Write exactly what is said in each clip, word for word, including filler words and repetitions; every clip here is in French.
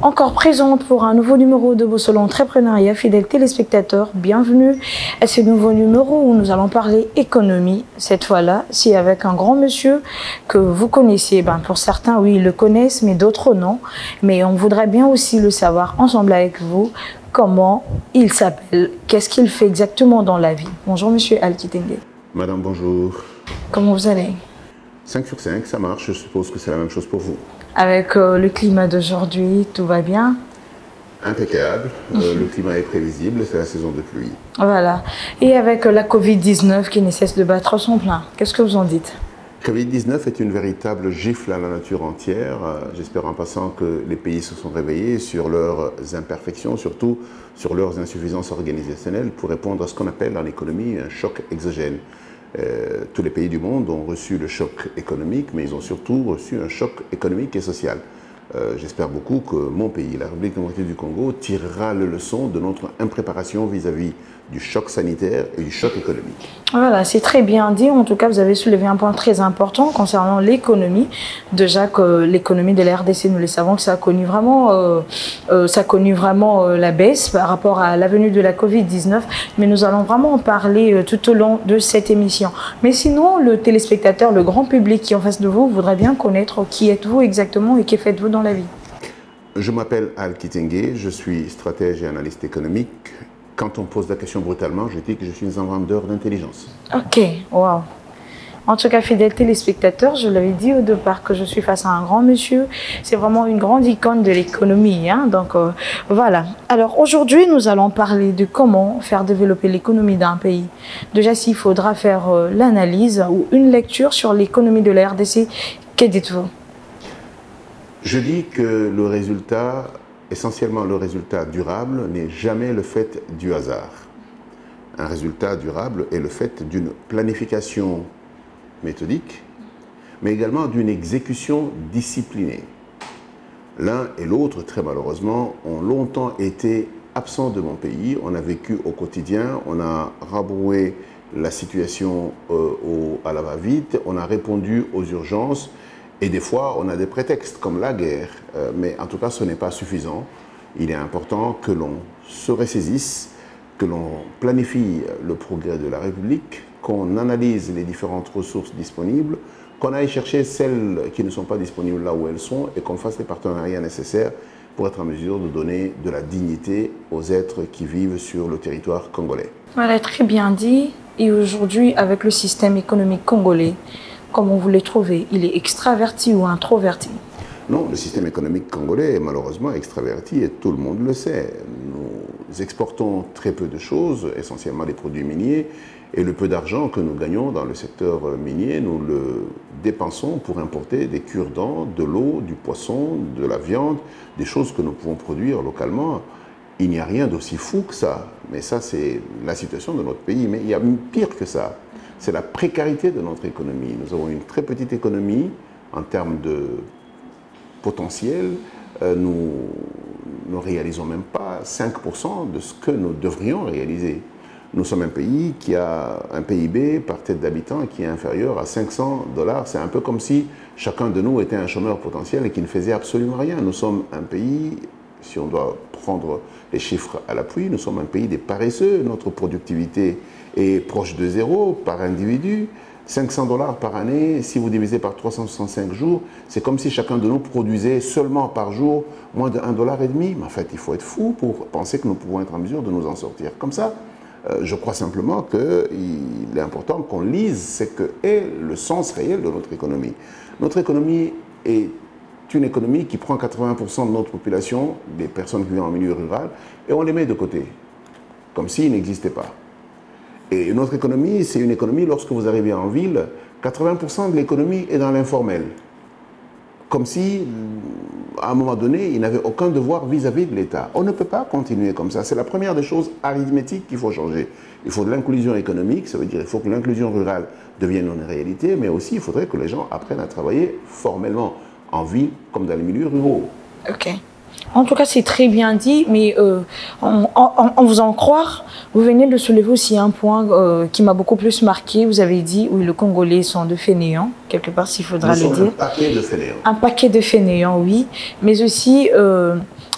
Encore présente pour un nouveau numéro de Bosolo Entrepreneuriat. Fidèles téléspectateurs, bienvenue à ce nouveau numéro où nous allons parler économie. Cette fois-là, c'est avec un grand monsieur que vous connaissez. Ben, pour certains, oui, ils le connaissent, mais d'autres non. Mais on voudrait bien aussi le savoir ensemble avec vous. Comment il s'appelle? Qu'est-ce qu'il fait exactement dans la vie? Bonjour monsieur Al Kitenge. Madame, bonjour. Comment vous allez? cinq sur cinq, ça marche. Je suppose que c'est la même chose pour vous. Avec euh, le climat d'aujourd'hui, tout va bien? Impeccable. Euh, le climat est prévisible, c'est la saison de pluie. Voilà. Et avec euh, la Covid dix-neuf qui ne cesse de battre son plein, qu'est-ce que vous en dites? Covid dix-neuf est une véritable gifle à la nature entière. Euh, J'espère en passant que les pays se sont réveillés sur leurs imperfections, surtout sur leurs insuffisances organisationnelles pour répondre à ce qu'on appelle dans l'économie un choc exogène. Euh, tous les pays du monde ont reçu le choc économique, mais ils ont surtout reçu un choc économique et social. Euh, J'espère beaucoup que mon pays, la République démocratique du Congo, tirera le leçon de notre impréparation vis-à-vis du choc sanitaire et du choc économique. Voilà, c'est très bien dit. En tout cas, vous avez soulevé un point très important concernant l'économie. Déjà que l'économie de la R D C, nous le savons que ça a connu vraiment, euh, euh, ça a connu vraiment euh, la baisse par rapport à la venue de la Covid dix-neuf. Mais nous allons vraiment en parler euh, tout au long de cette émission. Mais sinon, le téléspectateur, le grand public qui est en face de vous, voudrait bien connaître qui êtes-vous exactement et que faites-vous dans la vie. Je m'appelle Al Kitenge, je suis stratège et analyste économique. Quand on pose la question brutalement, je dis que je suis un vendeur d'intelligence. Ok, wow. En tout cas, fidèles téléspectateurs, je l'avais dit au départ que je suis face à un grand monsieur. C'est vraiment une grande icône de l'économie. Hein? Donc euh, voilà. Alors aujourd'hui, nous allons parler de comment faire développer l'économie d'un pays. Déjà, s'il faudra faire euh, l'analyse ou une lecture sur l'économie de la R D C, que dites-vous? Je dis que le résultat, essentiellement le résultat durable, n'est jamais le fait du hasard. Un résultat durable est le fait d'une planification méthodique, mais également d'une exécution disciplinée. L'un et l'autre, très malheureusement, ont longtemps été absents de mon pays. On a vécu au quotidien, on a rabroué la situation euh, au, à la va-vite, on a répondu aux urgences, et des fois, on a des prétextes comme la guerre, euh, mais en tout cas, ce n'est pas suffisant. Il est important que l'on se ressaisisse, que l'on planifie le progrès de la République, qu'on analyse les différentes ressources disponibles, qu'on aille chercher celles qui ne sont pas disponibles là où elles sont et qu'on fasse les partenariats nécessaires pour être en mesure de donner de la dignité aux êtres qui vivent sur le territoire congolais. Voilà, très bien dit. Et aujourd'hui, avec le système économique congolais, comment vous le trouvez? Il est extraverti ou introverti? Non, le système économique congolais est malheureusement extraverti et tout le monde le sait. Nous exportons très peu de choses, essentiellement des produits miniers, et le peu d'argent que nous gagnons dans le secteur minier, nous le dépensons pour importer des cure-dents, de l'eau, du poisson, de la viande, des choses que nous pouvons produire localement. Il n'y a rien d'aussi fou que ça, mais ça c'est la situation de notre pays. Mais il y a pire que ça, c'est la précarité de notre économie. Nous avons une très petite économie en termes de potentiel, euh, nous ne réalisons même pas cinq pour cent de ce que nous devrions réaliser. Nous sommes un pays qui a un P I B par tête d'habitant qui est inférieur à cinq cents dollars. C'est un peu comme si chacun de nous était un chômeur potentiel et qui ne faisait absolument rien. Nous sommes un pays, si on doit prendre les chiffres à l'appui, nous sommes un pays des paresseux. Notre productivité est proche de zéro par individu. cinq cents dollars par année, si vous divisez par trois cent soixante-cinq jours, c'est comme si chacun de nous produisait seulement par jour moins de un dollar et demi. Mais en fait, il faut être fou pour penser que nous pouvons être en mesure de nous en sortir comme ça. Euh, je crois simplement qu'il est important qu'on lise ce que est le sens réel de notre économie. Notre économie est une économie qui prend quatre-vingts pour cent de notre population, des personnes qui vivent en milieu rural, et on les met de côté, comme s'ils n'existaient pas. Et notre économie, c'est une économie, lorsque vous arrivez en ville, quatre-vingts pour cent de l'économie est dans l'informel. Comme si, à un moment donné, il n'avait aucun devoir vis-à-vis de l'État. On ne peut pas continuer comme ça. C'est la première des choses arithmétiques qu'il faut changer. Il faut de l'inclusion économique, ça veut dire qu'il faut que l'inclusion rurale devienne une réalité, mais aussi il faudrait que les gens apprennent à travailler formellement, en ville comme dans les milieux ruraux. Ok. En tout cas, c'est très bien dit, mais euh, en, en, en vous en croire, vous venez de soulever aussi un point euh, qui m'a beaucoup plus marqué. Vous avez dit, oui, les Congolais sont de fainéants, quelque part, s'il faudra le dire. Un paquet de fainéants. Un paquet de fainéants, oui, mais aussi... Euh,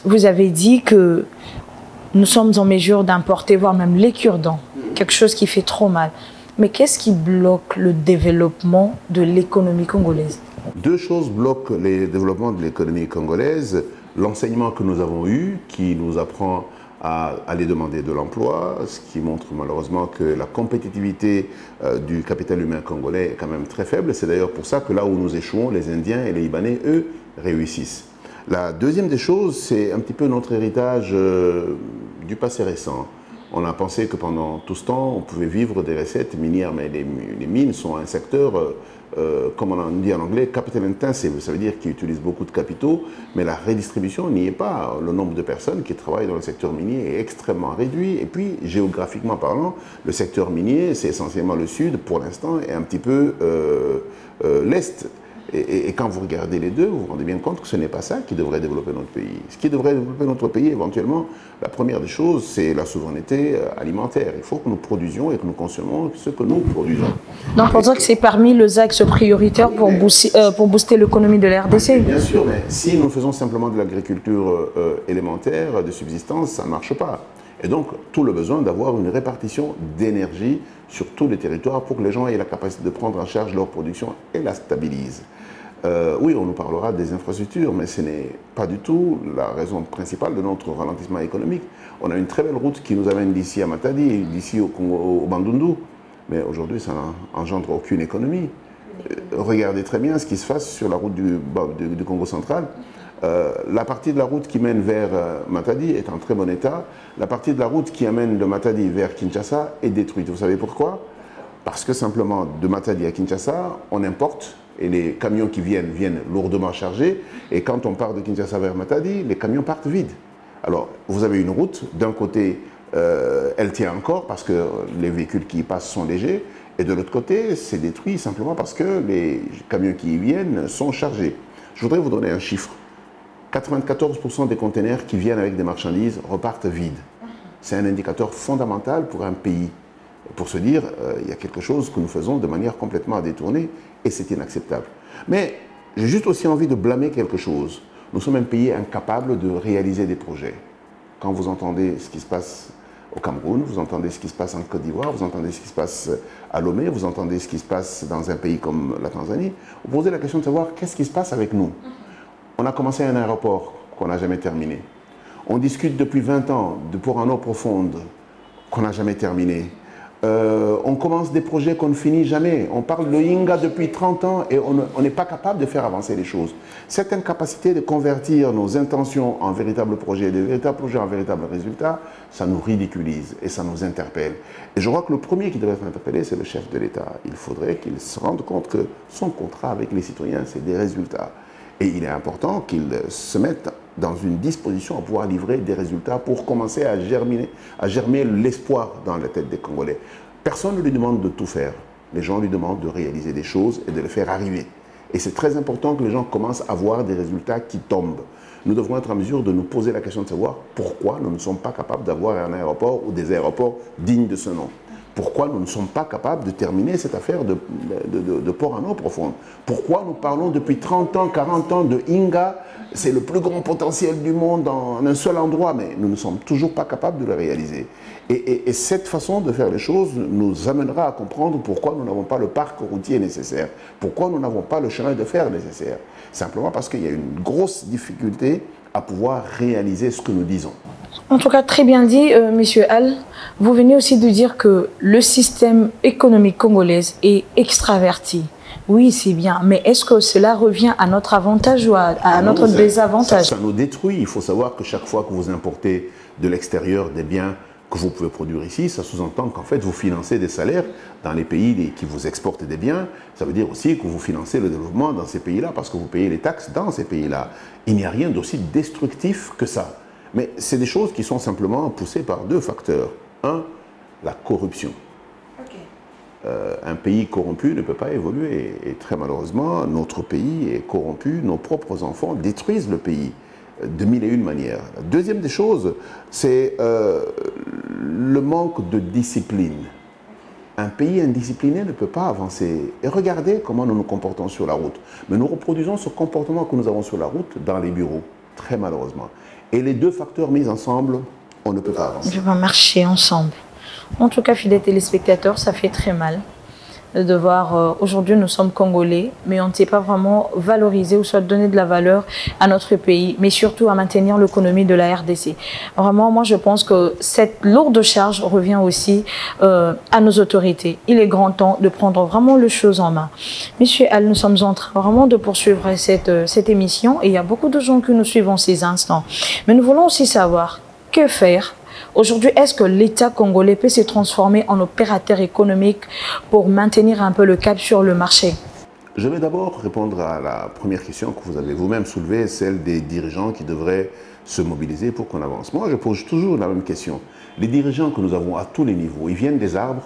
vous avez dit que nous sommes en mesure d'importer, voire même les cure-dents, quelque chose qui fait trop mal. Mais qu'est-ce qui bloque le développement de l'économie congolaise? Deux choses bloquent le développement de l'économie congolaise. L'enseignement que nous avons eu, qui nous apprend à aller demander de l'emploi, ce qui montre malheureusement que la compétitivité euh, du capital humain congolais est quand même très faible. C'est d'ailleurs pour ça que là où nous échouons, les Indiens et les Libanais, eux, réussissent. La deuxième des choses, c'est un petit peu notre héritage euh, du passé récent. On a pensé que pendant tout ce temps, on pouvait vivre des recettes minières, mais les, les mines sont un secteur, euh, euh, comme on dit en anglais, capital intensive. Ça veut dire qu'ils utilisent beaucoup de capitaux, mais la redistribution n'y est pas. Le nombre de personnes qui travaillent dans le secteur minier est extrêmement réduit. Et puis, géographiquement parlant, le secteur minier, c'est essentiellement le sud, pour l'instant, et un petit peu euh, euh, l'est. Et, et, et quand vous regardez les deux, vous vous rendez bien compte que ce n'est pas ça qui devrait développer notre pays. Ce qui devrait développer notre pays, éventuellement, la première des choses, c'est la souveraineté alimentaire. Il faut que nous produisions et que nous consommions ce que nous produisons. Donc, pour dire que c'est parmi les axes prioritaires pour, mais, booster, euh, pour booster l'économie de la R D C. Bien sûr, mais si nous faisons simplement de l'agriculture euh, élémentaire, de subsistance, ça ne marche pas. Et donc, tout le besoin d'avoir une répartition d'énergie sur tous les territoires pour que les gens aient la capacité de prendre en charge leur production et la stabilisent. Euh, oui, on nous parlera des infrastructures, mais ce n'est pas du tout la raison principale de notre ralentissement économique. On a une très belle route qui nous amène d'ici à Matadi, d'ici au, au Bandundu, mais aujourd'hui, ça n'engendre aucune économie. Euh, regardez très bien ce qui se passe sur la route du, du, du Congo central. Euh, la partie de la route qui mène vers euh, Matadi est en très bon état. La partie de la route qui amène de Matadi vers Kinshasa est détruite. Vous savez pourquoi? Parce que simplement, de Matadi à Kinshasa, on importe et les camions qui viennent, viennent lourdement chargés. Et quand on part de Kinshasa vers Matadi, les camions partent vides. Alors, vous avez une route, d'un côté, euh, elle tient encore parce que les véhicules qui y passent sont légers, et de l'autre côté, c'est détruit simplement parce que les camions qui y viennent sont chargés. Je voudrais vous donner un chiffre. quatre-vingt-quatorze pour cent des containers qui viennent avec des marchandises repartent vides. C'est un indicateur fondamental pour un pays. Pour se dire, euh, il y a quelque chose que nous faisons de manière complètement détournée et c'est inacceptable. Mais j'ai juste aussi envie de blâmer quelque chose. Nous sommes un pays incapable de réaliser des projets. Quand vous entendez ce qui se passe au Cameroun, vous entendez ce qui se passe en Côte d'Ivoire, vous entendez ce qui se passe à Lomé, vous entendez ce qui se passe dans un pays comme la Tanzanie, vous posez la question de savoir qu'est-ce qui se passe avec nous. On a commencé un aéroport qu'on n'a jamais terminé. On discute depuis vingt ans de port en eau profonde qu'on n'a jamais terminé. Euh, on commence des projets qu'on ne finit jamais. On parle de Inga depuis trente ans et on n'est pas capable de faire avancer les choses. Cette incapacité de convertir nos intentions en véritables projets, de véritables projets en véritables résultats, ça nous ridiculise et ça nous interpelle. Et je crois que le premier qui devrait être interpellé, c'est le chef de l'État. Il faudrait qu'il se rende compte que son contrat avec les citoyens, c'est des résultats. Et il est important qu'il se mette dans une disposition à pouvoir livrer des résultats pour commencer à germer, à germer l'espoir dans la tête des Congolais. Personne ne lui demande de tout faire. Les gens lui demandent de réaliser des choses et de les faire arriver. Et c'est très important que les gens commencent à voir des résultats qui tombent. Nous devrons être en mesure de nous poser la question de savoir pourquoi nous ne sommes pas capables d'avoir un aéroport ou des aéroports dignes de ce nom. Pourquoi nous ne sommes pas capables de terminer cette affaire de, de, de, de port en eau profonde? Pourquoi nous parlons depuis trente ans, quarante ans de Inga? C'est le plus grand potentiel du monde en un seul endroit, mais nous ne sommes toujours pas capables de le réaliser. Et, et, et cette façon de faire les choses nous amènera à comprendre pourquoi nous n'avons pas le parc routier nécessaire, pourquoi nous n'avons pas le chemin de fer nécessaire. Simplement parce qu'il y a une grosse difficulté à pouvoir réaliser ce que nous disons. En tout cas, très bien dit, euh, Monsieur Al. Vous venez aussi de dire que le système économique congolais est extraverti. Oui, c'est bien, mais est-ce que cela revient à notre avantage ou à, à non, notre ça, désavantage? ça, ça nous détruit. Il faut savoir que chaque fois que vous importez de l'extérieur des biens que vous pouvez produire ici, ça sous-entend qu'en fait vous financez des salaires dans les pays qui vous exportent des biens. Ça veut dire aussi que vous financez le développement dans ces pays-là parce que vous payez les taxes dans ces pays-là. Il n'y a rien d'aussi destructif que ça. Mais c'est des choses qui sont simplement poussées par deux facteurs. Un, la corruption. Okay. Euh, un pays corrompu ne peut pas évoluer. Et très malheureusement, notre pays est corrompu. Nos propres enfants détruisent le pays de mille et une manières. La deuxième des choses, c'est euh, le manque de discipline. Un pays indiscipliné ne peut pas avancer. Et regardez comment nous nous comportons sur la route. Mais nous reproduisons ce comportement que nous avons sur la route dans les bureaux, très malheureusement. Et les deux facteurs mis ensemble, on ne peut pas avancer. On ne peut pas marcher ensemble. En tout cas, fidèles téléspectateurs, ça fait très mal de voir, euh, aujourd'hui nous sommes Congolais, mais on ne sait pas vraiment valoriser ou soit donner de la valeur à notre pays, mais surtout à maintenir l'économie de la R D C. Vraiment, moi je pense que cette lourde charge revient aussi euh, à nos autorités. Il est grand temps de prendre vraiment les choses en main. Monsieur Al, nous sommes en train vraiment de poursuivre cette, euh, cette émission et il y a beaucoup de gens qui nous suivent en ces instants. Mais nous voulons aussi savoir que faire. Aujourd'hui, est-ce que l'État congolais peut se transformer en opérateur économique pour maintenir un peu le cap sur le marché? Je vais d'abord répondre à la première question que vous avez vous-même soulevée, celle des dirigeants qui devraient se mobiliser pour qu'on avance. Moi, je pose toujours la même question. Les dirigeants que nous avons à tous les niveaux, ils viennent des arbres?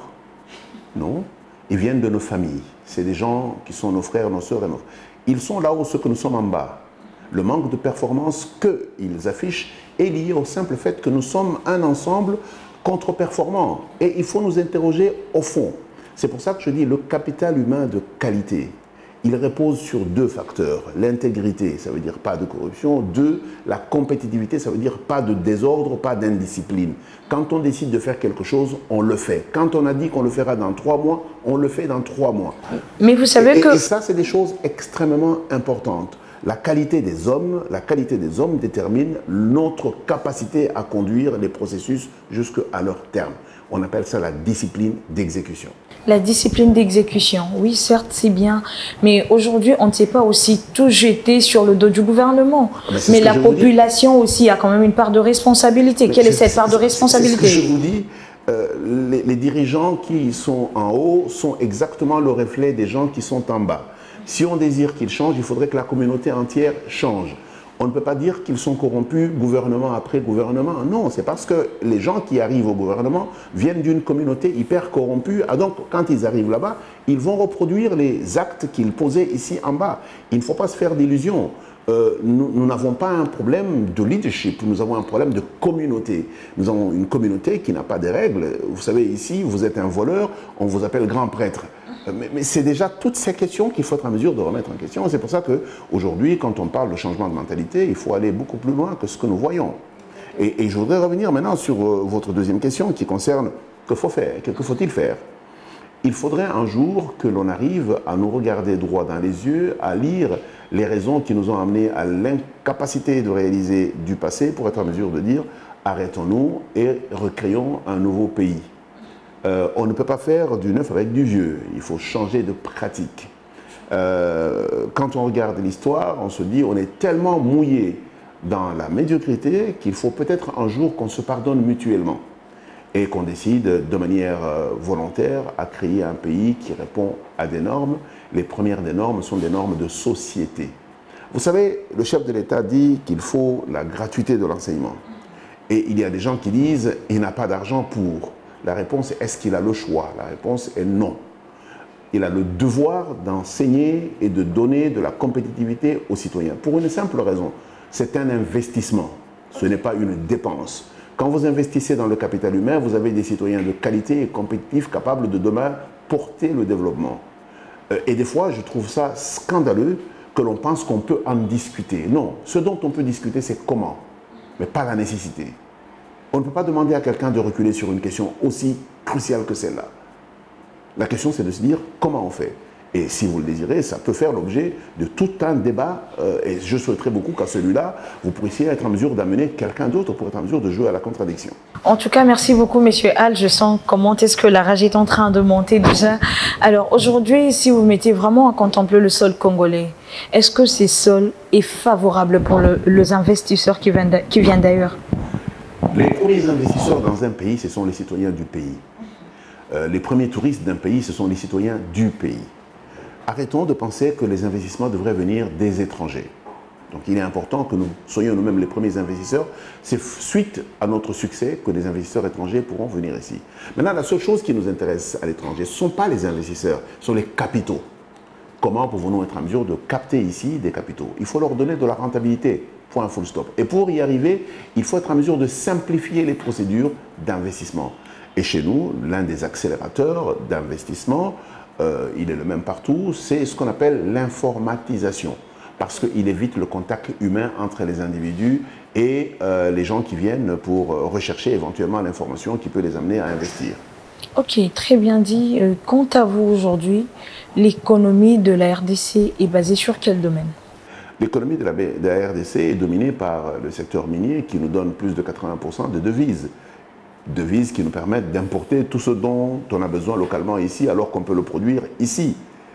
Non. Ils viennent de nos familles. C'est des gens qui sont nos frères, nos sœurs et nos... Ils sont là où ceux que nous sommes en bas. Le manque de performance qu'ils affichent est lié au simple fait que nous sommes un ensemble contre-performant. Et il faut nous interroger au fond. C'est pour ça que je dis le capital humain de qualité. Il repose sur deux facteurs. L'intégrité, ça veut dire pas de corruption. Deux, la compétitivité, ça veut dire pas de désordre, pas d'indiscipline. Quand on décide de faire quelque chose, on le fait. Quand on a dit qu'on le fera dans trois mois, on le fait dans trois mois. Mais vous savez et, que... Et ça, c'est des choses extrêmement importantes. La qualité des hommes, la qualité des hommes détermine notre capacité à conduire les processus jusqu'à leur terme. On appelle ça la discipline d'exécution. La discipline d'exécution, oui, certes, c'est bien. Mais aujourd'hui, on ne sait pas aussi tout jeter sur le dos du gouvernement. Mais, mais la population aussi a quand même une part de responsabilité. Mais Quelle est, est cette part de responsabilité? C'est ce que je vous dis. Euh, les, les dirigeants qui sont en haut sont exactement le reflet des gens qui sont en bas. Si on désire qu'ils changent, il faudrait que la communauté entière change. On ne peut pas dire qu'ils sont corrompus gouvernement après gouvernement. Non, c'est parce que les gens qui arrivent au gouvernement viennent d'une communauté hyper corrompue. Ah donc, quand ils arrivent là-bas, ils vont reproduire les actes qu'ils posaient ici en bas. Il ne faut pas se faire d'illusions. Euh, nous n'avons pas un problème de leadership, nous avons un problème de communauté. Nous avons une communauté qui n'a pas de règles. Vous savez, ici, vous êtes un voleur, on vous appelle grand prêtre. Mais, mais c'est déjà toutes ces questions qu'il faut être en mesure de remettre en question. C'est pour ça qu'aujourd'hui, quand on parle de changement de mentalité, il faut aller beaucoup plus loin que ce que nous voyons. Et, et je voudrais revenir maintenant sur euh, votre deuxième question qui concerne que faut faire, que faut-il faire? Il faudrait un jour que l'on arrive à nous regarder droit dans les yeux, à lire les raisons qui nous ont amenés à l'incapacité de réaliser du passé pour être en mesure de dire arrêtons-nous et recréons un nouveau pays. Euh, on ne peut pas faire du neuf avec du vieux, il faut changer de pratique. Euh, quand on regarde l'histoire, on se dit on est tellement mouillé dans la médiocrité qu'il faut peut-être un jour qu'on se pardonne mutuellement et qu'on décide de manière volontaire à créer un pays qui répond à des normes. Les premières des normes sont des normes de société. Vous savez, le chef de l'État dit qu'il faut la gratuité de l'enseignement. Et il y a des gens qui disent il n'a pas d'argent pour. La réponse est est-ce qu'il a le choix? La réponse est non. Il a le devoir d'enseigner et de donner de la compétitivité aux citoyens. Pour une simple raison, c'est un investissement, ce n'est pas une dépense. Quand vous investissez dans le capital humain, vous avez des citoyens de qualité et compétitifs capables de demain porter le développement. Et des fois, je trouve ça scandaleux que l'on pense qu'on peut en discuter. Non, ce dont on peut discuter, c'est comment, mais pas la nécessité. On ne peut pas demander à quelqu'un de reculer sur une question aussi cruciale que celle-là. La question, c'est de se dire comment on fait. Et si vous le désirez, ça peut faire l'objet de tout un débat. Euh, et je souhaiterais beaucoup qu'à celui-là, vous puissiez être en mesure d'amener quelqu'un d'autre pour être en mesure de jouer à la contradiction. En tout cas, merci beaucoup, Monsieur Al. Je sens comment est-ce que la rage est en train de monter déjà. Alors aujourd'hui, si vous mettez vraiment à contempler le sol congolais, est-ce que ce sol est favorable pour le, les investisseurs qui viennent d'ailleurs? Les premiers investisseurs dans un pays, ce sont les citoyens du pays. Euh, les premiers touristes d'un pays, ce sont les citoyens du pays. Arrêtons de penser que les investissements devraient venir des étrangers. Donc il est important que nous soyons nous-mêmes les premiers investisseurs. C'est suite à notre succès que les investisseurs étrangers pourront venir ici. Maintenant, la seule chose qui nous intéresse à l'étranger, ce ne sont pas les investisseurs, ce sont les capitaux. Comment pouvons-nous être en mesure de capter ici des capitaux? Il faut leur donner de la rentabilité. Point full stop. Et pour y arriver, il faut être en mesure de simplifier les procédures d'investissement. Et chez nous, l'un des accélérateurs d'investissement, euh, il est le même partout, c'est ce qu'on appelle l'informatisation. parce qu'il évite le contact humain entre les individus et euh, les gens qui viennent pour rechercher éventuellement l'information qui peut les amener à investir. Ok, très bien dit. Euh, quant à vous aujourd'hui, l'économie de la R D C est basée sur quel domaine? L'économie de la, de la R D C est dominée par le secteur minier qui nous donne plus de quatre-vingts pour cent de devises. Devises qui nous permettent d'importer tout ce dont on a besoin localement ici alors qu'on peut le produire ici.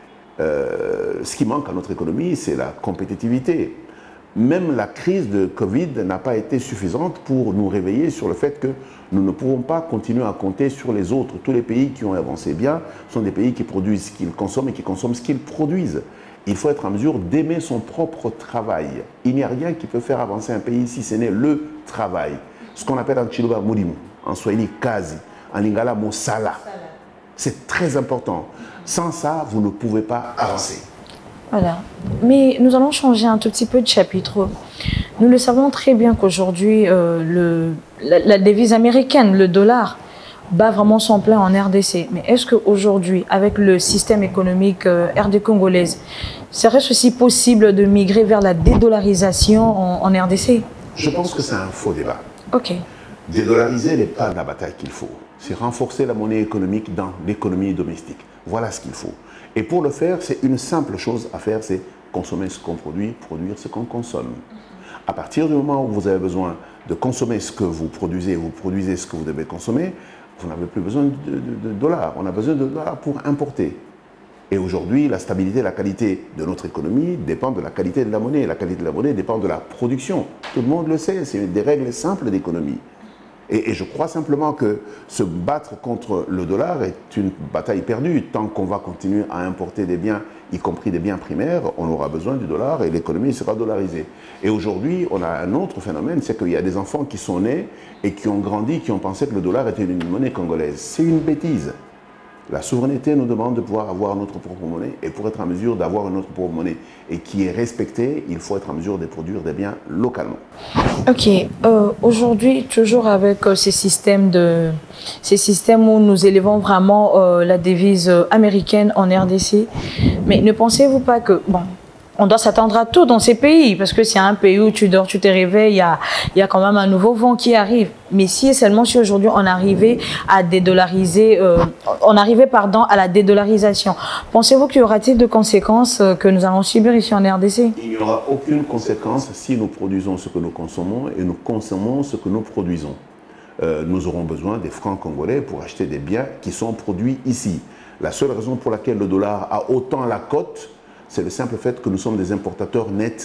Euh, ce qui manque à notre économie, c'est la compétitivité. Même la crise de Covid n'a pas été suffisante pour nous réveiller sur le fait que nous ne pouvons pas continuer à compter sur les autres. Tous les pays qui ont avancé bien sont des pays qui produisent ce qu'ils consomment et qui consomment ce qu'ils produisent. Il faut être en mesure d'aimer son propre travail. Il n'y a rien qui peut faire avancer un pays si ce n'est le travail. Ce qu'on appelle en Chiluba Murimu, en Swahili Kazi, en Lingala Mosala. C'est très important. Sans ça, vous ne pouvez pas avancer. Voilà. Mais nous allons changer un tout petit peu de chapitre. Nous le savons très bien qu'aujourd'hui, euh, la, la devise américaine, le dollar, bat vraiment son plein en R D C. Mais est-ce qu'aujourd'hui, avec le système économique euh, R D congolaise, serait-ce aussi possible de migrer vers la dédollarisation en, en R D C? Je pense que c'est un faux débat. Ok. Dédollariser n'est pas la bataille qu'il faut. C'est renforcer la monnaie économique dans l'économie domestique. Voilà ce qu'il faut. Et pour le faire, c'est une simple chose à faire, c'est consommer ce qu'on produit, produire ce qu'on consomme. À partir du moment où vous avez besoin de consommer ce que vous produisez, vous produisez ce que vous devez consommer, vous n'avez plus besoin de, de, de dollars. On a besoin de dollars pour importer. Et aujourd'hui, la stabilité et la qualité de notre économie dépendent de la qualité de la monnaie. La qualité de la monnaie dépend de la production. Tout le monde le sait, c'est des règles simples d'économie. Et, et je crois simplement que se battre contre le dollar est une bataille perdue. Tant qu'on va continuer à importer des biens, y compris des biens primaires, on aura besoin du dollar et l'économie sera dollarisée. Et aujourd'hui, on a un autre phénomène, c'est qu'il y a des enfants qui sont nés et qui ont grandi, qui ont pensé que le dollar était une monnaie congolaise. C'est une bêtise. La souveraineté nous demande de pouvoir avoir notre propre monnaie, et pour être en mesure d'avoir notre propre monnaie et qui est respectée, il faut être en mesure de produire des biens localement. Ok, euh, aujourd'hui, toujours avec euh, ces systèmes de, ces systèmes où nous élevons vraiment euh, la devise euh, américaine en R D C, mais ne pensez-vous pas que, bon, on doit s'attendre à tout dans ces pays, parce que c'est un pays où tu dors, tu te réveilles, il y a, il y a quand même un nouveau vent qui arrive. Mais si et seulement si aujourd'hui on arrivait à dédollariser, euh, on arrivait pardon, à la dédollarisation, pensez-vous qu'il y aura-t-il de conséquences que nous allons subir ici en R D C? Il n'y aura aucune conséquence si nous produisons ce que nous consommons et nous consommons ce que nous produisons. Euh, nous aurons besoin des francs congolais pour acheter des biens qui sont produits ici. La seule raison pour laquelle le dollar a autant la cote, c'est le simple fait que nous sommes des importateurs nets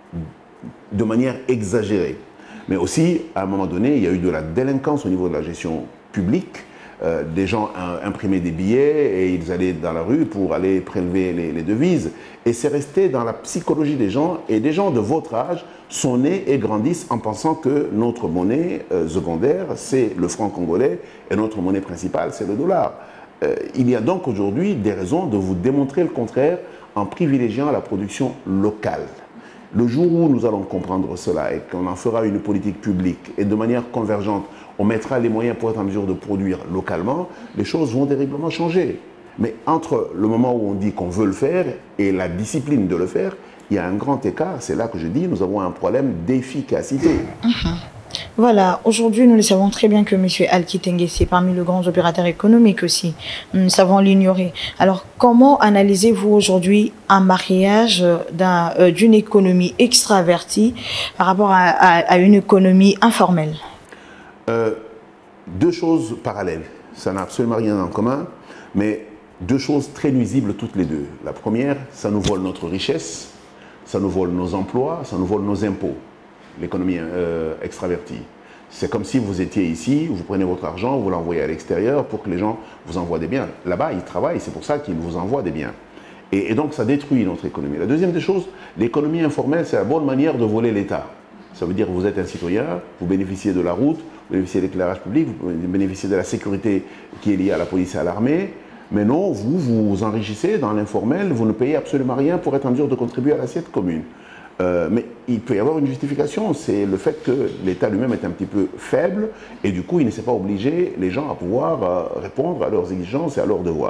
de manière exagérée. Mais aussi, à un moment donné, il y a eu de la délinquance au niveau de la gestion publique. Euh, des gens imprimaient des billets et ils allaient dans la rue pour aller prélever les, les devises. Et c'est resté dans la psychologie des gens. Et des gens de votre âge sont nés et grandissent en pensant que notre monnaie euh, secondaire, c'est le franc congolais et notre monnaie principale, c'est le dollar. Euh, il y a donc aujourd'hui des raisons de vous démontrer le contraire en privilégiant la production locale. Le jour où nous allons comprendre cela et qu'on en fera une politique publique et de manière convergente, on mettra les moyens pour être en mesure de produire localement, les choses vont terriblement changer. Mais entre le moment où on dit qu'on veut le faire et la discipline de le faire, il y a un grand écart. C'est là que je dis nous avons un problème d'efficacité. Mmh. Voilà, aujourd'hui nous le savons très bien que M. Alki Tenguesse est parmi les grands opérateurs économiques aussi. Nous savons l'ignorer. Alors comment analysez-vous aujourd'hui un mariage d'un, euh, d'une économie extravertie par rapport à, à, à une économie informelle? euh, Deux choses parallèles. Ça n'a absolument rien en commun, mais deux choses très nuisibles toutes les deux. La première, ça nous vole notre richesse, ça nous vole nos emplois, ça nous vole nos impôts. L'économie euh, extravertie. C'est comme si vous étiez ici, vous prenez votre argent, vous l'envoyez à l'extérieur pour que les gens vous envoient des biens. Là-bas, ils travaillent, c'est pour ça qu'ils vous envoient des biens. Et, et donc, ça détruit notre économie. La deuxième des choses, l'économie informelle, c'est la bonne manière de voler l'État. Ça veut dire que vous êtes un citoyen, vous bénéficiez de la route, vous bénéficiez de l'éclairage public, vous bénéficiez de la sécurité qui est liée à la police et à l'armée. Mais non, vous vous enrichissez dans l'informel, vous ne payez absolument rien pour être en mesure de contribuer à l'assiette commune. Euh, mais il peut y avoir une justification, c'est le fait que l'État lui-même est un petit peu faible et du coup il ne s'est pas obligé les gens à pouvoir euh, répondre à leurs exigences et à leurs devoirs.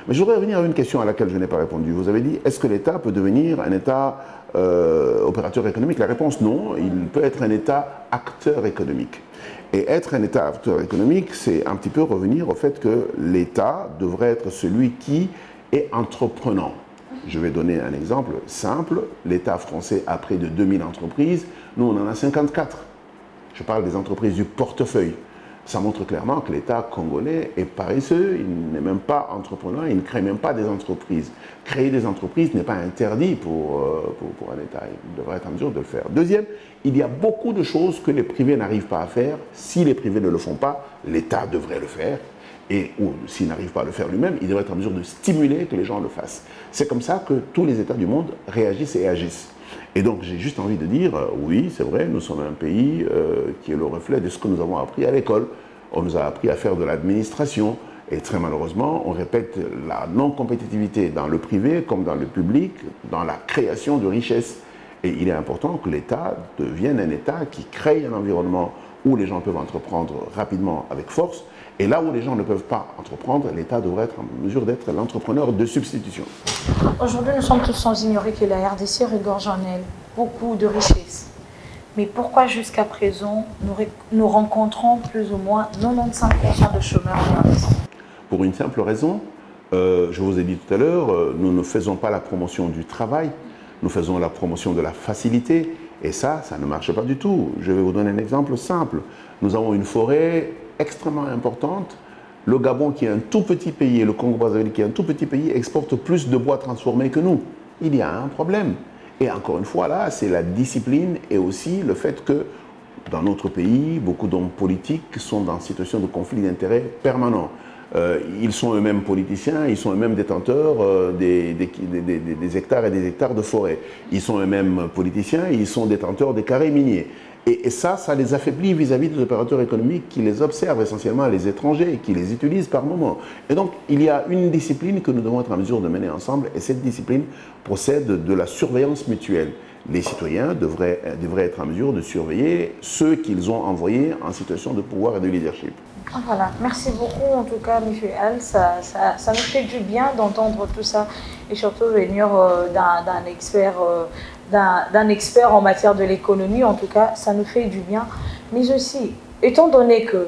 Mais je voudrais revenir à une question à laquelle je n'ai pas répondu. Vous avez dit, est-ce que l'État peut devenir un État euh, opérateur économique? La réponse, non. Il peut être un État acteur économique. Et être un État acteur économique, c'est un petit peu revenir au fait que l'État devrait être celui qui est entreprenant. Je vais donner un exemple simple. L'État français a près de deux mille entreprises. Nous, on en a cinquante-quatre. Je parle des entreprises du portefeuille. Ça montre clairement que l'État congolais est paresseux, il n'est même pas entrepreneur, il ne crée même pas des entreprises. Créer des entreprises n'est pas interdit pour, euh, pour, pour un État, il devrait être en mesure de le faire. Deuxième, il y a beaucoup de choses que les privés n'arrivent pas à faire. Si les privés ne le font pas, l'État devrait le faire. Et ou s'il n'arrive pas à le faire lui-même, il devrait être en mesure de stimuler que les gens le fassent. C'est comme ça que tous les États du monde réagissent et agissent. Et donc j'ai juste envie de dire, euh, oui, c'est vrai, nous sommes un pays euh, qui est le reflet de ce que nous avons appris à l'école. On nous a appris à faire de l'administration et très malheureusement, on répète la non-compétitivité dans le privé comme dans le public, dans la création de richesses. Et il est important que l'État devienne un État qui crée un environnement où les gens peuvent entreprendre rapidement avec force. Et là où les gens ne peuvent pas entreprendre, l'État devrait être en mesure d'être l'entrepreneur de substitution. Aujourd'hui, nous sommes tous sans ignorer que la R D C regorge en elle beaucoup de richesses. Mais pourquoi jusqu'à présent, nous, nous rencontrons plus ou moins quatre-vingt-quinze pour cent de chômeurs en R D C? Pour une simple raison, euh, je vous ai dit tout à l'heure, euh, nous ne faisons pas la promotion du travail, nous faisons la promotion de la facilité. Et ça, ça ne marche pas du tout. Je vais vous donner un exemple simple. Nous avons une forêt extrêmement importante. Le Gabon, qui est un tout petit pays, et le Congo-Brazzaville, qui est un tout petit pays, exporte plus de bois transformé que nous. Il y a un problème. Et encore une fois, là, c'est la discipline et aussi le fait que, dans notre pays, beaucoup d'hommes politiques sont dans une situation de conflit d'intérêts permanent. Euh, ils sont eux-mêmes politiciens, ils sont eux-mêmes détenteurs euh, des, des, des, des, des hectares et des hectares de forêt. Ils sont eux-mêmes politiciens, ils sont détenteurs des carrés miniers. Et, et ça, ça les affaiblit vis-à-vis des opérateurs économiques qui les observent, essentiellement les étrangers, qui les utilisent par moment. Et donc, il y a une discipline que nous devons être en mesure de mener ensemble, et cette discipline procède de la surveillance mutuelle. Les citoyens devraient, devraient être en mesure de surveiller ceux qu'ils ont envoyés en situation de pouvoir et de leadership. Voilà, merci beaucoup en tout cas, M. Al. Ça, ça, ça nous fait du bien d'entendre tout ça et surtout venir euh, d'un expert, euh, d'un expert en matière de l'économie. En tout cas, ça nous fait du bien. Mais aussi, étant donné que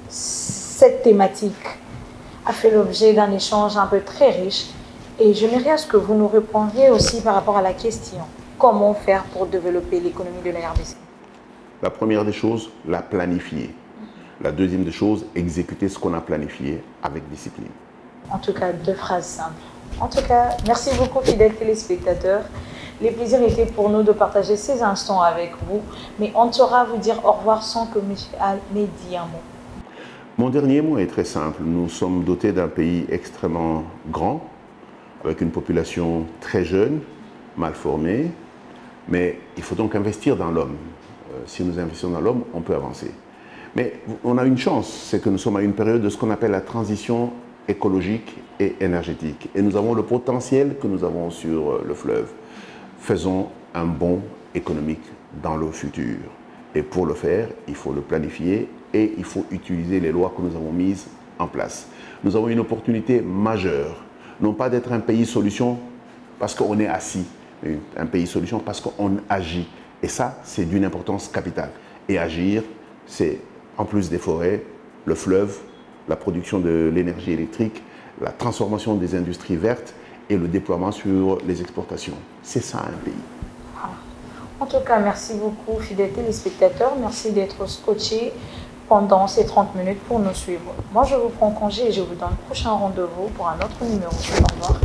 cette thématique a fait l'objet d'un échange un peu très riche, et j'aimerais à ce que vous nous répondiez aussi par rapport à la question comment faire pour développer l'économie de la R D C? La première des choses, la planifier. La deuxième des choses, exécuter ce qu'on a planifié avec discipline. En tout cas, deux phrases simples. En tout cas, merci beaucoup, fidèles téléspectateurs. Les plaisirs étaient pour nous de partager ces instants avec vous, mais on ne saura vous dire au revoir sans que M. Al m'ait dit un mot. Mon dernier mot est très simple. Nous sommes dotés d'un pays extrêmement grand, avec une population très jeune, mal formée, mais il faut donc investir dans l'homme. Euh, si nous investissons dans l'homme, on peut avancer. Mais on a une chance, c'est que nous sommes à une période de ce qu'on appelle la transition écologique et énergétique. Et nous avons le potentiel que nous avons sur le fleuve. Faisons un bond économique dans le futur. Et pour le faire, il faut le planifier et il faut utiliser les lois que nous avons mises en place. Nous avons une opportunité majeure, non pas d'être un pays solution parce qu'on est assis, mais un pays solution parce qu'on agit. Et ça, c'est d'une importance capitale. Et agir, c'est en plus des forêts, le fleuve, la production de l'énergie électrique, la transformation des industries vertes et le déploiement sur les exportations. C'est ça un pays. Voilà. En tout cas, merci beaucoup, fidèles téléspectateurs. Merci d'être scotchés pendant ces trente minutes pour nous suivre. Moi, je vous prends congé et je vous donne le prochain rendez-vous pour un autre numéro. Au revoir.